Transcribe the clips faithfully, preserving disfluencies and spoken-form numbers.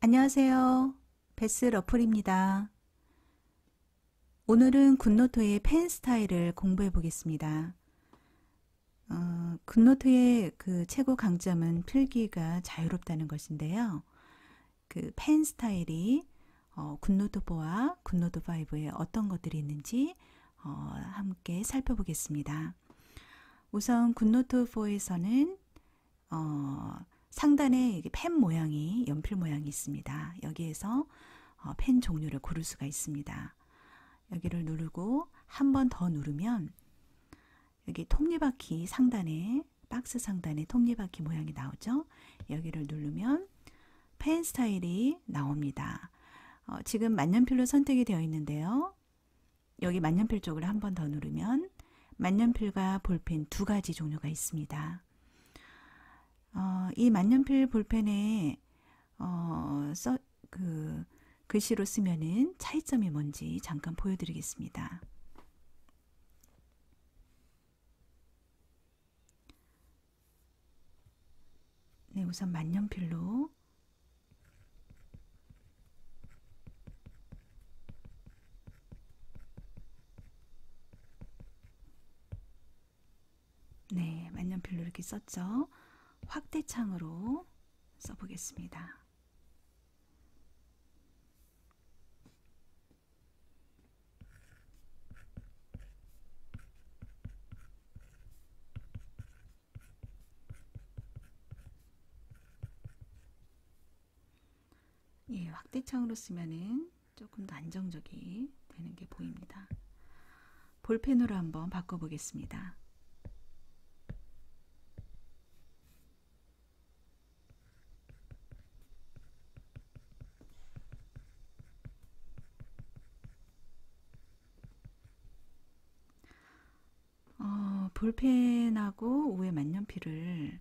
안녕하세요. 베스 러플입니다. 오늘은 굿노트의 펜 스타일을 공부해 보겠습니다. 어, 굿노트의 그 최고 강점은 필기가 자유롭다는 것인데요. 그 펜 스타일이 어, 굿노트 포와 굿노트 파이브에 어떤 것들이 있는지 어, 함께 살펴보겠습니다. 우선 굿노트 포에서는 어, 상단에 펜 모양이 연필 모양이 있습니다. 여기에서 어, 펜 종류를 고를 수가 있습니다. 여기를 누르고 한 번 더 누르면 여기 톱니바퀴 상단에 박스 상단에 톱니바퀴 모양이 나오죠. 여기를 누르면 펜 스타일이 나옵니다. 어, 지금 만년필로 선택이 되어 있는데요. 여기 만년필 쪽을 한 번 더 누르면 만년필과 볼펜 두 가지 종류가 있습니다. 어, 이 만년필 볼펜에 어, 써, 그 글씨로 쓰면은 차이점이 뭔지 잠깐 보여드리겠습니다. 네, 우선 만년필로 네, 만년필로 이렇게 썼죠. 확대창으로 써보겠습니다. 예, 확대창으로 쓰면은 조금 더 안정적이 되는 게 보입니다. 볼펜으로 한번 바꿔보겠습니다. 어, 볼펜하고 위에 만년필을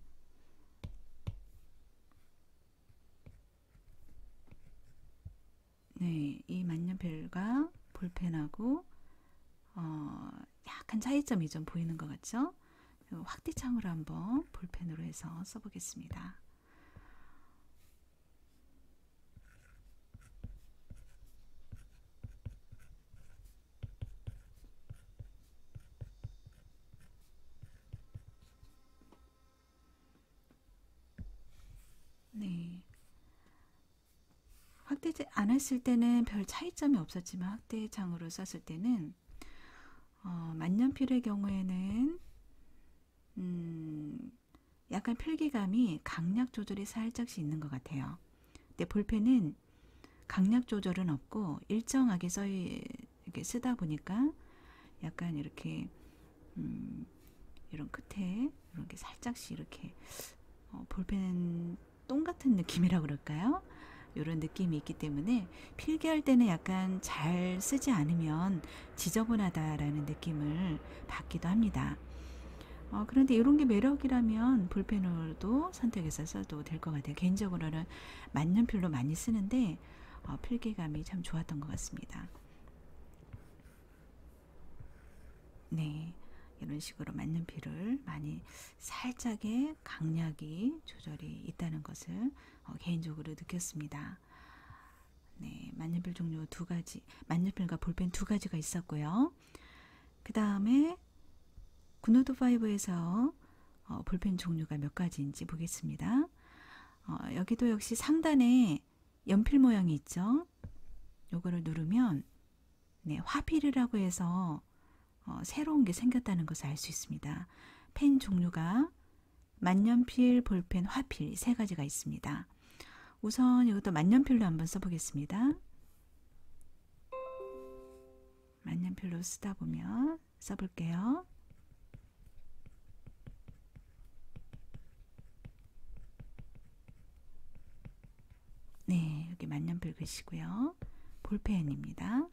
네, 이 만년필과 볼펜하고 어, 약간 차이점이 좀 보이는 것 같죠? 확대창으로 한번 볼펜으로 해서 써보겠습니다. 네. 확대 안 했을 때는 별 차이점이 없었지만 확대창으로 썼을 때는 어, 만년필의 경우에는 음, 약간 필기감이 강약 조절이 살짝씩 있는 것 같아요. 근데 볼펜은 강약 조절은 없고 일정하게 써 이렇게 쓰다 보니까 약간 이렇게 음, 이런 끝에 이렇게 살짝씩 이렇게 어, 볼펜 똥 같은 느낌이라 그럴까요? 이런 느낌이 있기 때문에 필기할 때는 약간 잘 쓰지 않으면 지저분하다라는 느낌을 받기도 합니다. 어, 그런데 이런 게 매력이라면 볼펜으로도 선택해서 써도 될 것 같아요. 개인적으로는 만년필로 많이 쓰는데 어, 필기감이 참 좋았던 것 같습니다. 네, 이런 식으로 만년필을 많이 살짝의 강약이 조절이 있다는 것을 어, 개인적으로 느꼈습니다. 네, 만년필 종류 두 가지, 만년필과 볼펜 두 가지가 있었고요. 그 다음에 굿노트 파이브에서 어, 볼펜 종류가 몇 가지인지 보겠습니다. 어, 여기도 역시 상단에 연필 모양이 있죠. 요거를 누르면 네, 화필이라고 해서 어, 새로운 게 생겼다는 것을 알 수 있습니다. 펜 종류가 만년필, 볼펜, 화필 세 가지가 있습니다. 우선 이것도 만년필로 한번 써보겠습니다. 만년필로 쓰다 보면 써볼게요. 네, 여기 만년필 글씨고요. 볼펜입니다.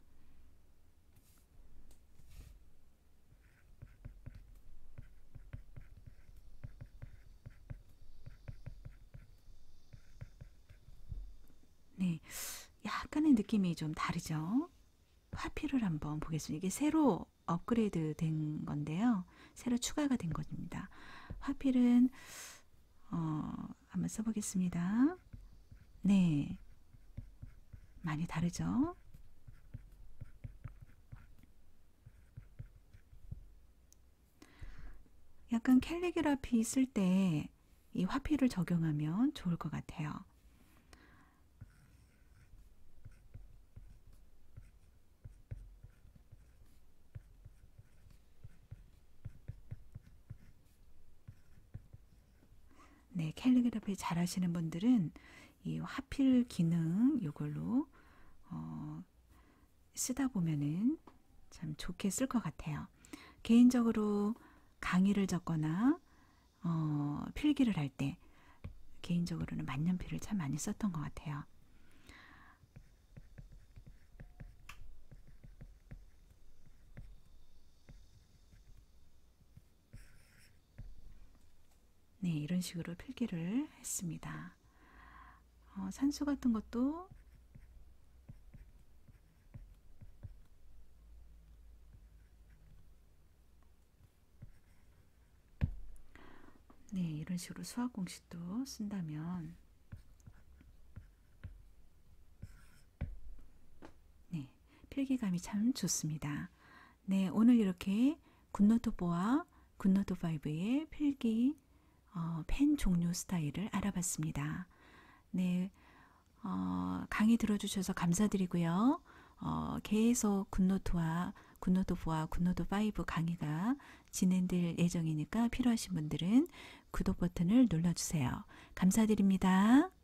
네, 약간의 느낌이 좀 다르죠. 화필을 한번 보겠습니다. 이게 새로 업그레이드 된 건데요. 새로 추가가 된 겁니다. 화필은 어, 한번 써보겠습니다. 네, 많이 다르죠? 약간 캘리그라피 쓸 때 이 화필을 적용하면 좋을 것 같아요. 네, 캘리그라피 잘 하시는 분들은 이 화필 기능 이걸로 어, 쓰다 보면은 참 좋게 쓸 것 같아요. 개인적으로 강의를 적거나 어, 필기를 할 때 개인적으로는 만년필을 참 많이 썼던 것 같아요. 네, 이런 식으로 필기를 했습니다. 어, 산수 같은 것도 네, 이런 식으로 수학 공식도 쓴다면 네, 필기감이 참 좋습니다. 네, 오늘 이렇게 굿노트사와 굿노트오의 필기 어, 펜 종류 스타일을 알아봤습니다. 네, 어, 강의 들어주셔서 감사드리고요. 어, 계속 굿노트와 굿노트사와 굿노트오 강의가 진행될 예정이니까 필요하신 분들은 구독 버튼을 눌러주세요. 감사드립니다.